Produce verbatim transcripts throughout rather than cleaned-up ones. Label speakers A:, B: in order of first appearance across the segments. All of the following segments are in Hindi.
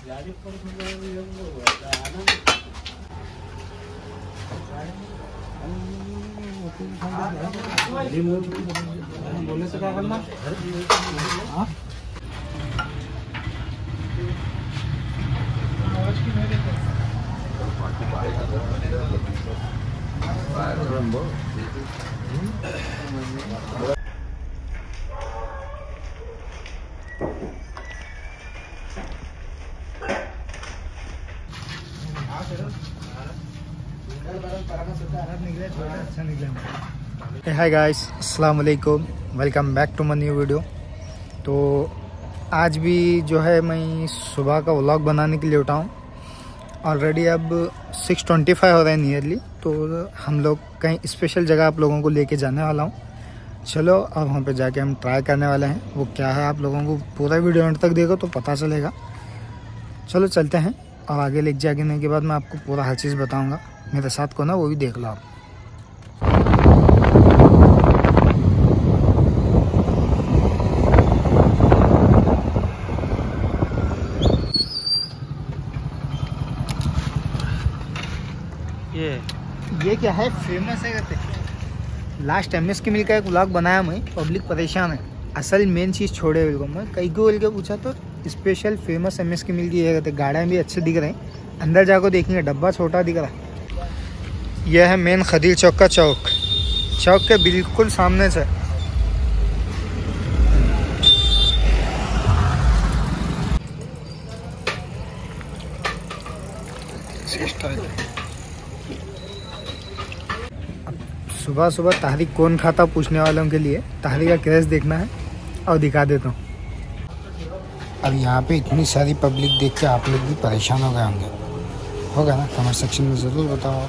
A: बोले से क्या करना? हाँ?
B: हाय गाइस, अस्सलाम वालेकुम, welcome back to my new video. तो आज भी जो है मैं सुबह का व्लॉग बनाने के लिए उठा हूँ। ऑलरेडी अब सिक्स ट्वेंटी फाइव हो रहा है नियरली। तो हम लोग कहीं स्पेशल जगह आप लोगों को लेके जाने वाला हूँ। चलो अब वहाँ पे जाके हम ट्राई करने वाले हैं। वो क्या है आप लोगों को पूरा वीडियो एंड तक देखो तो पता चलेगा। चलो चलते हैं और आगे ले जाने के बाद मैं आपको पूरा हर चीज़ बताऊँगा। मेरे साथ को ना वो भी देख लो आप।
A: ये
B: ये क्या है, फेमस है कहते। लास्ट एम एस की मिल का एक व्लॉग बनाया मैं, पब्लिक परेशान है। असल मेन चीज़ छोड़े बिल्कुल। मैं कई को बोल के पूछा तो स्पेशल फेमस एम एस की मिल की है कहते। गाड़ियाँ भी अच्छे दिख रहे हैं, अंदर जाकर देखेंगे डब्बा छोटा दिख रहा है। यह है मेन खदीर चौक का चौक। चौक के बिल्कुल सामने से सुबह सुबह तहरीक कौन खाता पूछने वालों के लिए तहरीक का क्रेज देखना है और दिखा देता हूँ। अब यहाँ पे इतनी सारी पब्लिक देख के आप लोग भी परेशान हो गए होंगे, होगा ना? कमेंट सेक्शन में ज़रूर बताओ।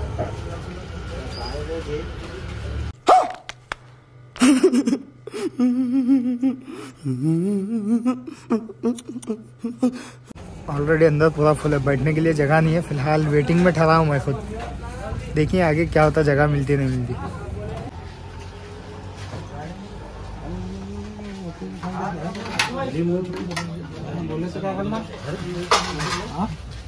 B: ऑलरेडी अंदर पूरा फुल है, बैठने के लिए जगह नहीं है। फिलहाल वेटिंग में ठहरा हूँ मैं खुद। देखिए आगे क्या होता, जगह मिलती नहीं मिलती।
A: बोले से क्या करना? हाँ?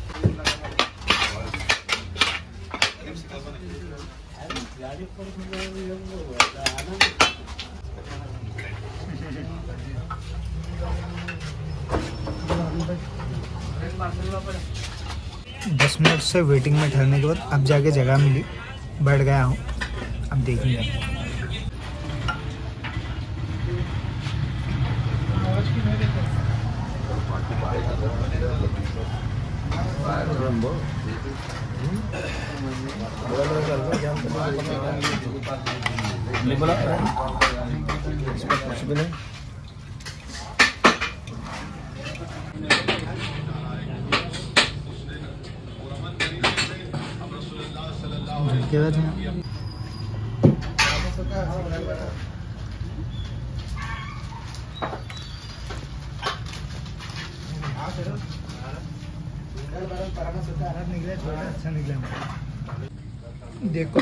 B: दस मिनट से वेटिंग में ठहरने के बाद अब जाके जगह मिली, बैठ गया हूँ। अब देखेंगे। क्या बात है? अच्छा निकला देखो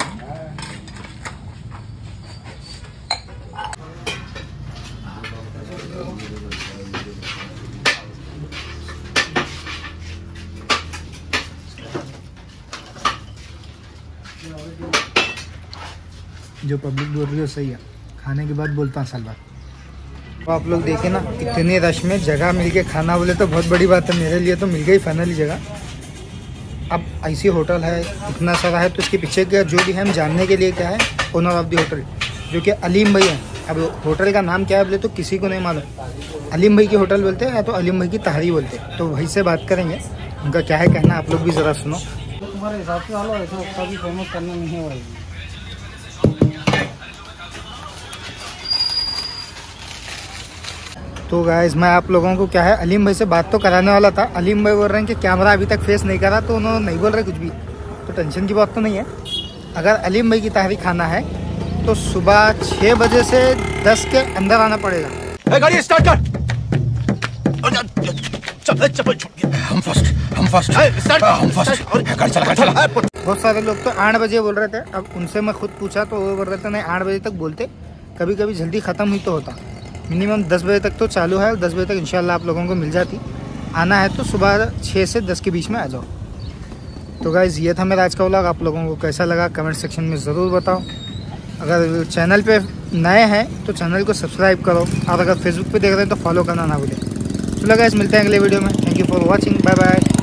B: जो पब्लिक बोल रही है सही है। खाने के बाद बोलता हूँ साल बात। तो आप लोग देखें ना, इतने रश में जगह मिल के खाना बोले तो बहुत बड़ी बात है। मेरे लिए तो मिल गई फाइनली जगह। अब ऐसी होटल है, इतना सारा है, तो इसके पीछे का जो भी है हम जानने के लिए क्या है, ओनर ऑफ द होटल जो कि अलीम भाई हैं। अब होटल का नाम क्या है बोले तो किसी को नहीं मालूम। अलीम भाई की होटल बोलते हैं या तो अलीम भाई की तहरी बोलते हैं। तो वहीं से बात करेंगे, उनका क्या है कहना, आप लोग भी ज़रा सुनो।
A: तो तुम्हारे हिसाब से वाला ऐसा उसका भी फेमस करना नहीं है भाई।
B: तो गाइस मैं आप लोगों को क्या है, अलीम भाई से बात तो कराने वाला था। अलीम भाई बोल रहे हैं कि कैमरा अभी तक फेस नहीं करा, तो उन्होंने नहीं बोल रहे कुछ भी। तो टेंशन की बात तो नहीं है। अगर अलीम भाई की तहरी खाना है तो सुबह छः बजे से दस के अंदर आना पड़ेगा।
C: गाड़ी स्टार्ट कर। चप्पल हम फर्स्ट हम फर्स्ट हम फर्स्ट गाड़ी चला चला।
B: बहुत सारे लोग तो आठ बजे बोल रहे थे। अब उनसे मैं खुद पूछा तो वो बोल रहे थे नहीं, आठ बजे तक बोलते, कभी कभी जल्दी ख़त्म हुई तो होता। मिनिमम दस बजे तक तो चालू है, दस बजे तक इंशाल्लाह आप लोगों को मिल जाती। आना है तो सुबह छः से दस के बीच में आ जाओ। तो गाइज़ ये था मेरा आज का व्लॉग। आप लोगों को कैसा लगा कमेंट सेक्शन में ज़रूर बताओ। अगर चैनल पे नए हैं तो चैनल को सब्सक्राइब करो, और अगर फेसबुक पे देख रहे हैं तो फॉलो करना ना भूलें। चलो गाइस, मिलते हैं अगले वीडियो में। Thank you for watching, bye bye.